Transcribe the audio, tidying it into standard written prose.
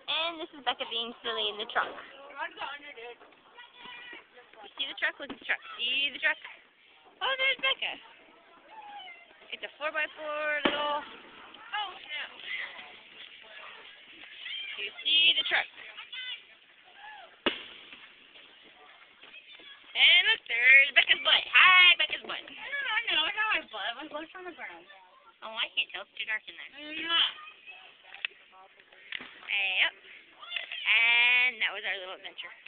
And this is Becca being silly in the trunk. You see the truck? Look at the truck. See the truck? Oh, there's Becca. It's a 4x4 little... Oh, no. You see the truck. And look, there's Becca's butt. Hi, Becca's butt. I know, I got my butt. My butt's on the ground. Oh, I can't tell. It's too dark in there. Yeah. Yep. And that was our little adventure.